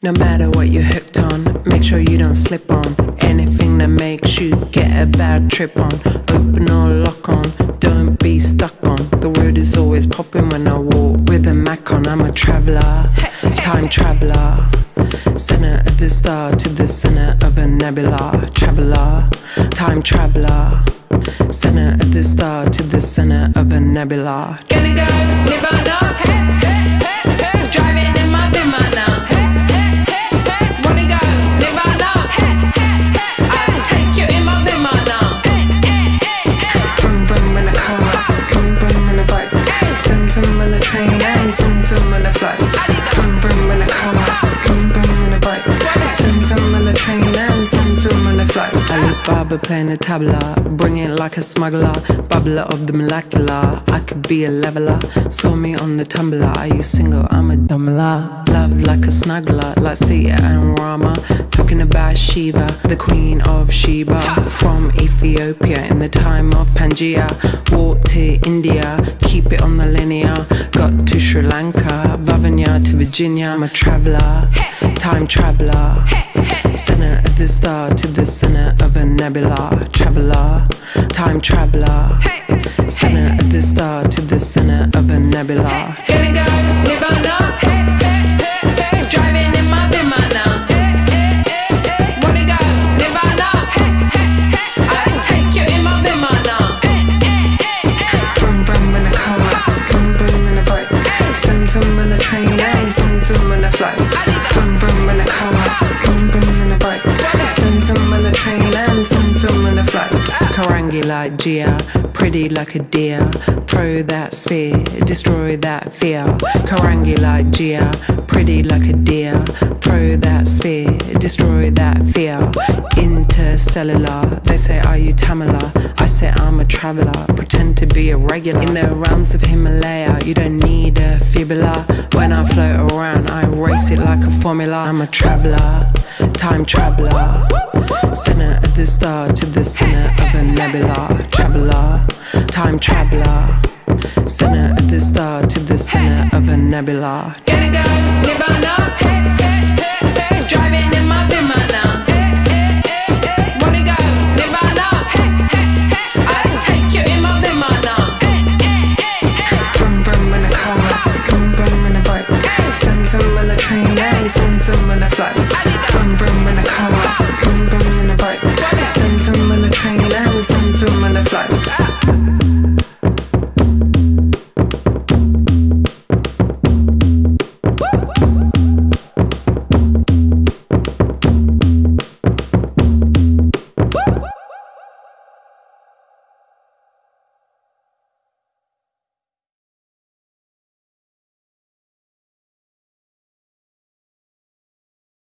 No matter what you're hooked on, make sure you don't slip on anything that makes you get a bad trip on. Open or lock on, don't be stuck on. The word is always popping when I walk with a Mac on. I'm a traveller, time traveller, center of the star to the center of a nebula. Traveller, time traveller, center of the star to the center of a nebula. Gonna go, live on up, driving in my Bimmer now. Wanna go, live on up, I'll take you in my Bimmer now. Vroom vroom in a car, vroom vroom in a bike, zoom zoom in a train and zoom zoom in a flight. Vroom vroom in a car, vroom vroom in a bike, zoom zoom in a train and zoom zoom in a flight. Alibaba playing a tabla, bring it like a smuggler, bubbler of the molecular. I could be a leveler, saw me on the tumbler. Are you single? I'm a dumbler. Love like a snuggler, like Sita and Rama. Talking about Shiva, the queen of Sheba. From Ethiopia in the time of Pangaea. Walked to India, keep it on the linear. Got to Sri Lanka, Vavanya to Virginia. I'm a traveller, time traveller, center of the star to the center of a nebula. Traveller, time traveller, center of the star to the center of a nebula. Gonna go, live on up, driving in my Bimmer now. Wanna go, live on up, I'll take you in my Bimmer now. Vroom vroom in a car, vroom vroom in a bike, zoom zoom in a train and zoom zoom in a flight. Vroom vroom in a car, vroom vroom in a bike, zoom zoom in a train and zoom zoom in a flight. Karangi like Gia, pretty like a deer. Throw that spear, destroy that fear. Karangi like Gia, pretty like a deer. Throw that spear, destroy that fear. Intercellular, they say are you Tamala? I say I'm a traveller, pretend to be a regular. In the realms of Himalaya, you don't need a fibula. When I float around, I race it like a formula. I'm a traveller, time traveller, center of the star to the center of a nebula. Traveller, time traveller, center of the star to the center of a nebula. Gonna go, live on up, driving in my Bimmer now. Wanna go, live on up, I'll take you in my Bimmer now. Vroom vroom in a car, vroom vroom in a bike, zoom zoom in a train and zoom zoom in a flight.